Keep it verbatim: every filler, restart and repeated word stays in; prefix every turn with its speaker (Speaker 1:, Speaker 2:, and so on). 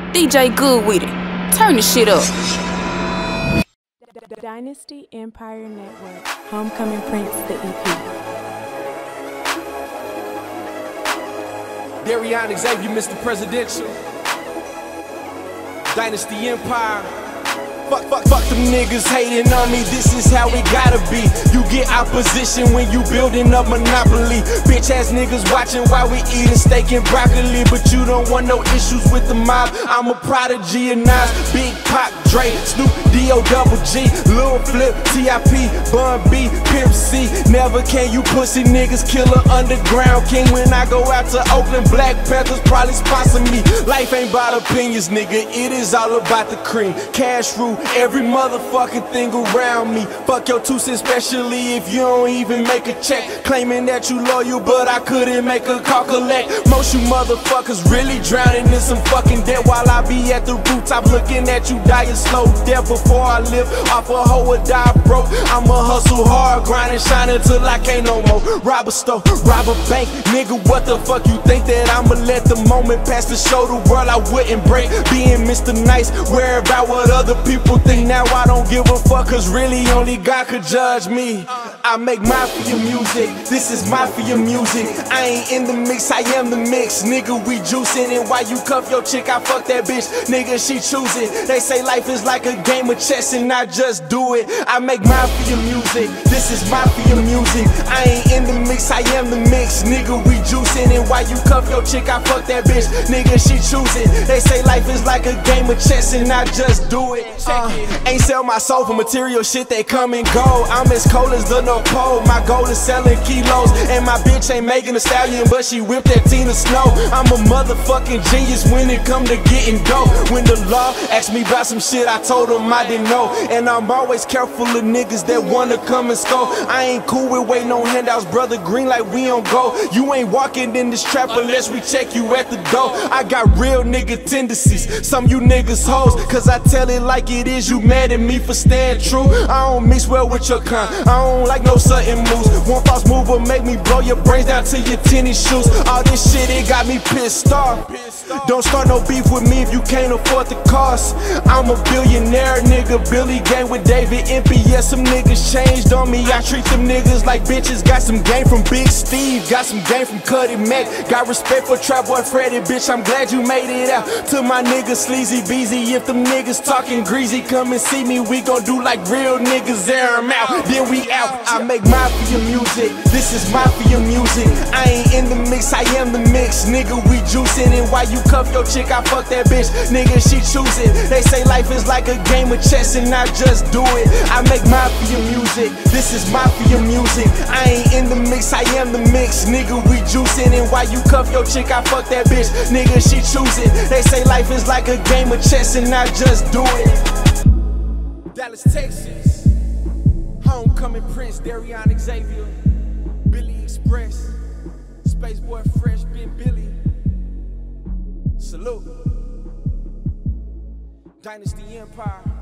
Speaker 1: D J Good with it. Turn the shit up.
Speaker 2: Dynasty Empire Network, Homecoming Prince, the E P.
Speaker 3: Darian Xavier, Mister Presidential. Dynasty Empire. Fuck, fuck, fuck them niggas hating on me, this is how it gotta be. You get opposition when you building up monopoly. Bitch ass niggas watching while we eating steak and broccoli. But you don't want no issues with the mob. I'm a prodigy of Nas, Big Pop, Dre, Snoop, D O double G, Lil Flip, T I P, Bun B, Pimp C. Never can you pussy niggas kill a underground king. When I go out to Oakland, Black Panthers probably sponsor me. Life ain't about opinions, nigga, it is all about the cream. Cash rule every motherfucking thing around me. Fuck your two cents, especially if you don't even make a check. Claiming that you loyal, but I couldn't make a call collect. Most you motherfuckers really drowning in some fucking debt, while I be at the rooftop looking at you dying slow death. Before I live off a hoe or die broke, I'ma hustle hard, grind and shine until I can't no more. Rob a store, rob a bank, nigga, what the fuck you think that I'ma let the moment pass to show the world I wouldn't break? Being Mister Nice, worry about what other people think. Now I don't give a fuck, cause really only God could judge me. I make mafia music, this is mafia music. I ain't in the mix, I am the mix. Nigga, we juicing, and while you cuff your chick, I fuck that bitch. Nigga, she choosing. They say life is like a game of chess and I just do it. I make mafia music, this is mafia music. I ain't in the mix, I am the mix. Nigga, we juicing, and while you cuff your chick, I fuck that bitch. Nigga, she choosing. They say life is like a game of chess and I just do it. Uh, ain't sell my soul for material shit, they come and go. I'm as cold as the North Pole. My goal is selling kilos, and my bitch ain't Megan Thee Stallion, but she whipped that Tina Snow. I'm a motherfucking genius when it come to getting dough. When the law asked me about some shit, I told them I didn't know. And I'm always careful of niggas that wanna come and score. I ain't cool with waiting on handouts, brother, green like we don't go. You ain't walking in this trap unless we check you at the door. I got real nigga tendencies, some you niggas hoes, cause I tell it like it is. You mad at me for staying true? I don't mix well with your kind, I don't like no sudden moves. One false move will make me blow your brains down to your tennis shoes. All this shit, it got me pissed off. Don't start no beef with me if you can't afford the cost. I'm a billionaire nigga, Billy Gang with David Impey. Yeah, some niggas changed on me, I treat them niggas like bitches. Got some game from Big Steve, got some game from Cuddy Mac. Got respect for Trap Boy Freddy, bitch, I'm glad you made it out. To my niggas Sleazy Beezy, if them niggas talking greasy, come and see me, we gon' do like real niggas, air 'em out, then we out. I make mafia music, this is mafia music. I ain't in the mix, I am the mix. Nigga, we juicing, and while you cuff your chick, I fuck that bitch. Nigga, she choosing. They say life is like a game of chess and I just do it. I make mafia music, this is mafia music. I ain't in the mix, I am the mix. Nigga, we juicing, and while you cuff your chick, I fuck that bitch. Nigga, she choosing. They say life is like a game of chess and I just do it. Dallas, Texas, Homecoming Prince, Darian Xavier, Billy Express, Space Boy Fresh, Ben Billy. Salute. Dynasty Empire.